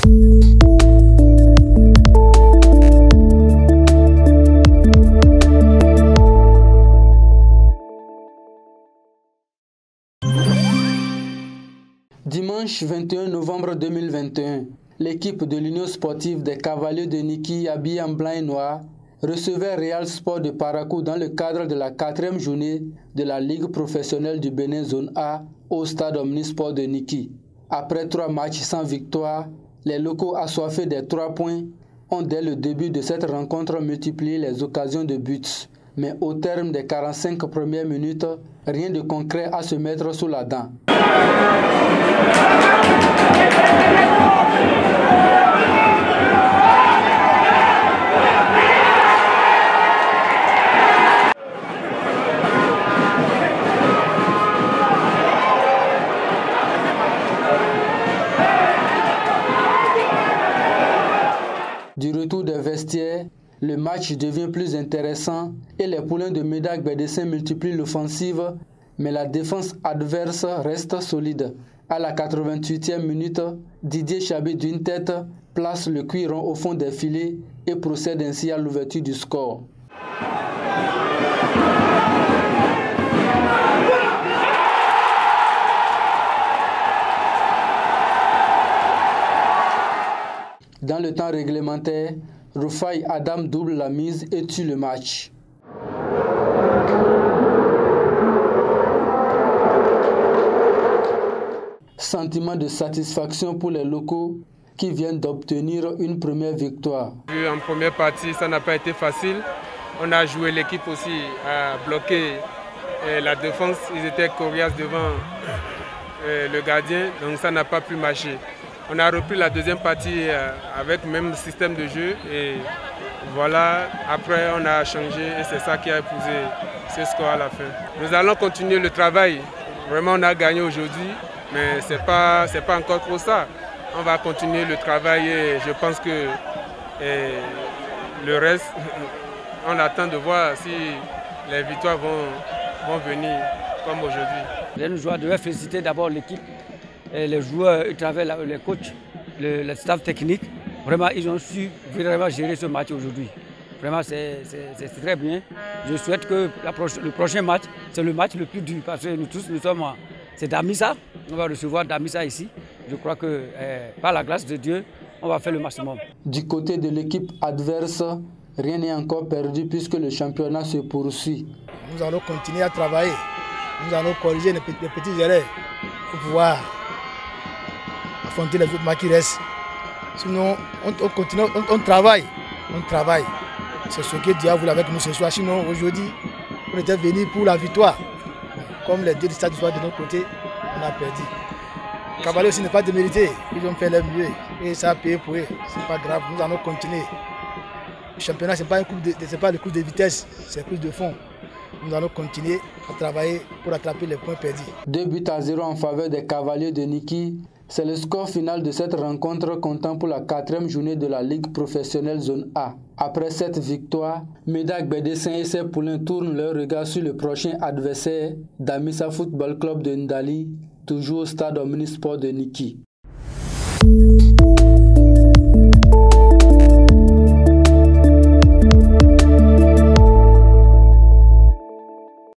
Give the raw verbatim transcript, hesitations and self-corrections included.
Dimanche vingt et un novembre deux mille vingt et un, l'équipe de l'Union sportive des Cavaliers de Niki, habillée en blanc et noir, recevait Real Sport de Parakou dans le cadre de la quatrième journée de la Ligue professionnelle du Bénin Zone A au stade Omnisport de Niki. Après trois matchs sans victoire, les locaux assoiffés des trois points ont dès le début de cette rencontre multiplié les occasions de buts. Mais au terme des quarante-cinq premières minutes, rien de concret à se mettre sous la dent. Du retour des vestiaires, le match devient plus intéressant et les poulains de Médac Bédessin multiplient l'offensive, mais la défense adverse reste solide. À la quatre-vingt-huitième minute, Didier Chabé d'une tête place le cuiron au fond des filets et procède ainsi à l'ouverture du score. Dans le temps réglementaire, Rufai Adam double la mise et tue le match. Sentiment de satisfaction pour les locaux qui viennent d'obtenir une première victoire. En première partie, ça n'a pas été facile. On a joué, l'équipe aussi à bloquer la défense. Ils étaient coriaces devant le gardien, donc ça n'a pas pu marcher. On a repris la deuxième partie avec le même système de jeu et voilà, après on a changé et c'est ça qui a épousé ce score à la fin. Nous allons continuer le travail. Vraiment, on a gagné aujourd'hui, mais ce n'est pas, c'est pas encore trop ça. On va continuer le travail et je pense que et le reste, on attend de voir si les victoires vont, vont venir comme aujourd'hui. Les joueurs devaient féliciter d'abord l'équipe. Et les joueurs, ils travaillent, les coachs, le, le staff technique, vraiment, ils ont su vraiment gérer ce match aujourd'hui. Vraiment, c'est très bien. Je souhaite que la proche, le prochain match, c'est le match le plus dur parce que nous tous, nous sommes, c'est Damissa. On va recevoir Damissa ici. Je crois que eh, par la grâce de Dieu, on va faire le maximum. Du côté de l'équipe adverse, rien n'est encore perdu puisque le championnat se poursuit. Nous allons continuer à travailler. Nous allons corriger les petites erreurs pour pouvoir affronter les autres matchs qui restent. Sinon, on, on continue, on, on travaille. On travaille. C'est ce que Dieu a voulu avec nous ce soir. Sinon, aujourd'hui, on était venus pour la victoire. Comme les deux stades du soir de notre côté, on a perdu. Cavalier aussi n'est pas démérité. Ils ont fait leur mieux. Et ça a payé pour eux. Ce n'est pas grave. Nous allons continuer. Le championnat, ce n'est pas, pas le coup de vitesse, c'est plus de fond. Nous allons continuer à travailler pour attraper les points perdus. Deux buts à zéro en faveur des Cavaliers de Niki. C'est le score final de cette rencontre comptant pour la quatrième journée de la Ligue professionnelle Zone A. Après cette victoire, Médac Bédessin et ses poulains tournent leur regard sur le prochain adversaire, Damissa Football Club de Ndali, toujours au stade Omnisport de Niki.